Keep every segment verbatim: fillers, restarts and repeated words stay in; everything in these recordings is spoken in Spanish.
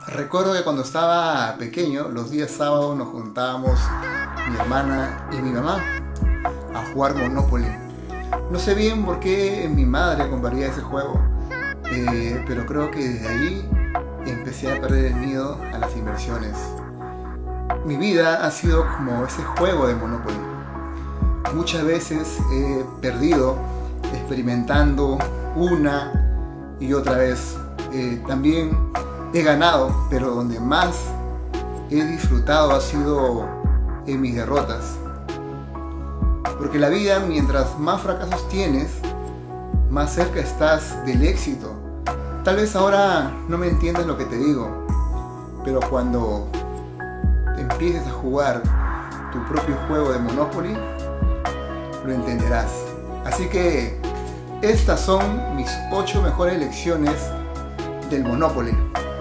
Recuerdo que cuando estaba pequeño, los días sábados nos juntábamos mi hermana y mi mamá a jugar Monopoly. No sé bien por qué mi madre compraría ese juego, eh, pero creo que desde ahí empecé a perder el miedo a las inversiones. Mi vida ha sido como ese juego de Monopoly. Muchas veces he perdido experimentando una y otra vez. Eh, también he ganado, pero donde más he disfrutado ha sido en mis derrotas. Porque la vida, mientras más fracasos tienes, más cerca estás del éxito. Tal vez ahora no me entiendas lo que te digo, pero cuando empieces a jugar tu propio juego de Monopoly, lo entenderás. Así que estas son mis ocho mejores lecciones del Monopoly.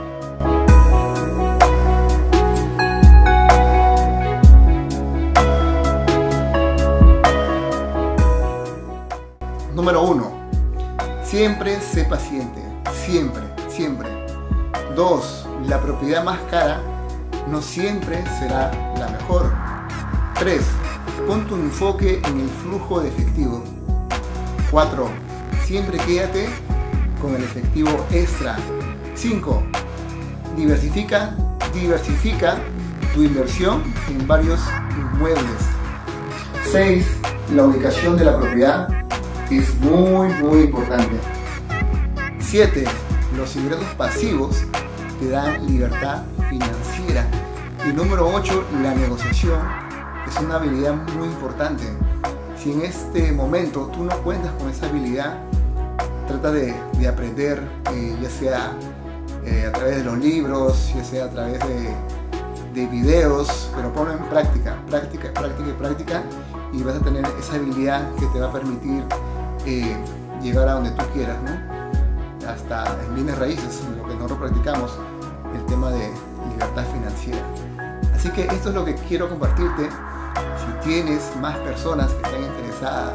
Número uno. Siempre sé paciente. Siempre, siempre. dos. La propiedad más cara no siempre será la mejor. tres. Pon tu enfoque en el flujo de efectivo. cuatro. Siempre quédate con el efectivo extra. cinco. Diversifica, diversifica tu inversión en varios inmuebles. seis. La ubicación de la propiedad es muy muy importante. siete. Los ingresos pasivos te dan libertad financiera. Y número ocho. La negociación es una habilidad muy importante. Si en este momento tú no cuentas con esa habilidad, trata de, de aprender, eh, ya sea eh, a través de los libros, ya sea a través de, de videos, pero ponlo en práctica, práctica, práctica y práctica, y vas a tener esa habilidad que te va a permitir eh, llegar a donde tú quieras, ¿no? Hasta en bienes raíces, en lo que nosotros practicamos, el tema de libertad financiera. Así que esto es lo que quiero compartirte. Si tienes más personas que están interesadas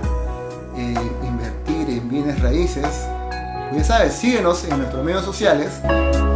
en invertir en bienes raíces, pues ya sabes, síguenos en nuestros medios sociales.